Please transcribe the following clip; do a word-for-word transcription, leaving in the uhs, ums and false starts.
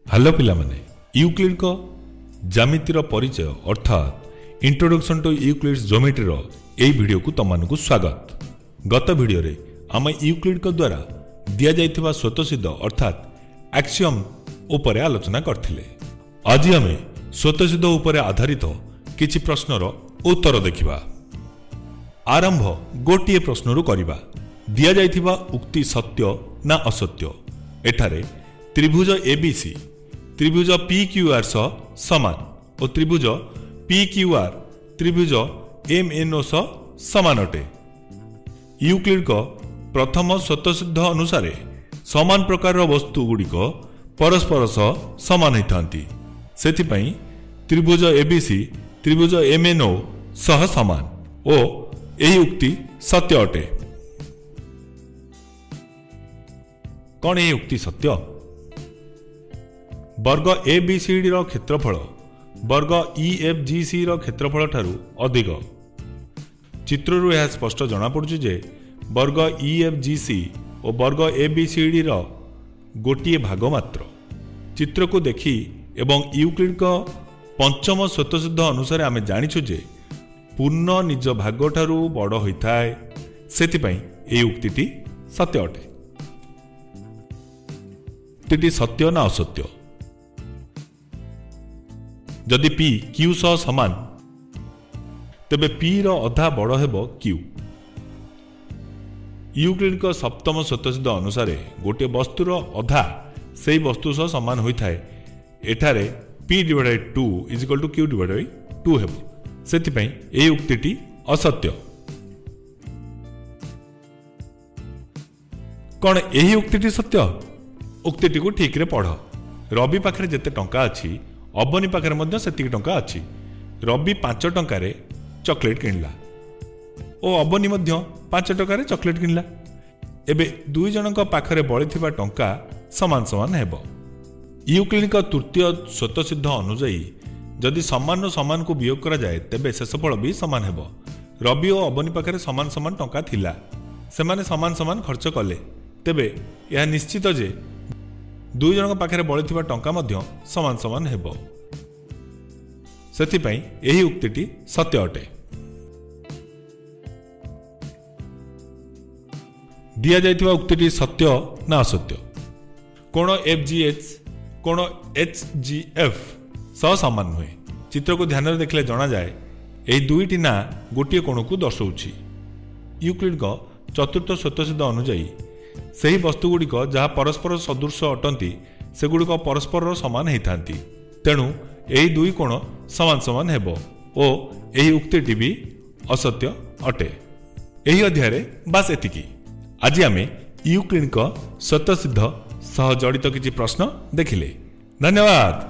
Hello पिला माने Euclid को ज्यामितिर परिचय अर्थात इंट्रोडक्शन टू यूक्लिड्स ज्योमेट्री रो एई वीडियो को तमनको स्वागत। गत वीडियो रे आम यूक्लिड को द्वारा दिया जाइथिबा स्वतःसिद्ध अर्थात एक्सियम उपरे आलोचना करथिले। आज आम स्वतःसिद्ध उपरे आधारित किछि प्रश्नर उत्तर देखिबा। आरंभ गोटिए प्रश्नरु करिबा। दिया जाइथिबा उक्ति सत्य ना असत्य। एठारे त्रिभुज एबीसी त्रिभुज पी क्यू आर सह समान और त्रिभुज पी क्यू आर त्रिभुज एम एन ओ सह समान अटे। यूक्लिड को प्रथम स्वतःसिद्ध अनुसार समान प्रकार वस्तु गुड़िक परस्पर सह समान होइथांती। सेथिपई त्रिभुज एबीसी त्रिभुज एम एन ओ सह समान और एही उक्ति सत्य अटे। कौन यह उक्ति सत्य? वर्ग ए बी सी डी रो क्षेत्रफल वर्ग ई एफ जी सी रो क्षेत्रफल ठारू अधिक। चित्रु यह स्पष्ट जना पड़ुछि जे वर्ग ई एफ जी सी और वर्ग ए बी सी डी रो गोटिए भाग मात्र। चित्र को देखी एवं यूक्लिड को पंचम स्वतःसिद्ध अनुसार आमे जानिछु जे पूर्ण निज भाग ठारू बड़ होइथाय। सेथिपई एही उक्तिटी सत्य अटे। उक्तिटी सत्य ना असत्य? जदि पी क्यू सह समान तेबे पी रो अधा बड़ हेबो क्यू। यूक्लिड को सप्तम स्वतःसिद्ध अनुसार गोटे वस्तुर अधा सेही वस्तु सह समान होइथाय। एठारे P divided two is equal to Q divided two हेबो। सेथिपई एही उक्तिटी असत्य। कौन एही उक्तिटी सत्य? उक्तिटी को ठीक रे पढ़। रवि पाखरे जेते टंका अछि अबनी पाखरे मध्य सेतिक टंका अछि। रवि पांच टंकारे चॉकलेट किनला ओ अबनी मध्य पांच टंकारे चॉकलेट किनला। एबे दुई जनक पाखरे बळिथिबा टंका समान समान हेबो। यूक्लिड का तृतीय स्वतःसिद्ध अनुसायी जदि समान समान को वियोग करा जाए तेबे शेषफल भी समान हेबो। रवि और अबनी पाखरे समान समान टंका थिला, सेमाने समान समान खर्च कले, तेबे यह निश्चित जे दुई जनक पाखरे बळिथिबा टंका मध्य समान समान हेबो। सेथिपई एही उक्तिटी सत्य अटे। दिया जाइथिबा उक्तिटी सत्य ना असत्य? कोण एफ जी एच कोण एच जी एफ सह समान हुए। चित्र को ध्यान देखले जना जाए एही दुईटी ना गोटिए कोण को दर्शाउछि। यूक्लिड को चतुर्थ स्वतःसिद्ध अनुसायी सही वस्तुगुड़िक जहाँ परस्पर सदृश अटंती सेगुड़िक परस्पर समान होइथांती। तेणु एही दुई कोण समान समान हेबो ओ एही उक्तिटी भी असत्य अटे। एही अध्याय रे बास एतिकी। आज आमे यूक्लिड को स्वतःसिद्ध सह जड़ित किछि प्रश्न देखिले। धन्यवाद।